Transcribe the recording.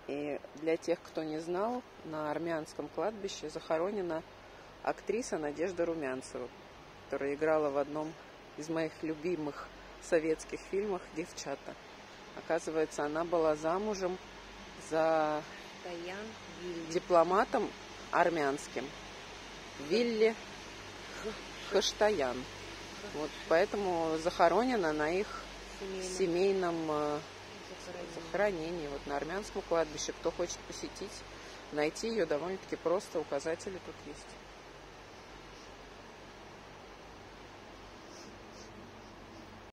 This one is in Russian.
И для тех, кто не знал, на армянском кладбище захоронена актриса Надежда Румянцева, которая играла в одном из моих любимых советских фильмов «Девчата». Оказывается, она была замужем за дипломатом армянским Вилли Хаштаян. Вот поэтому захоронена на их семейном захоронении, вот на армянском кладбище. Кто хочет посетить, найти ее довольно-таки просто, указатели тут есть.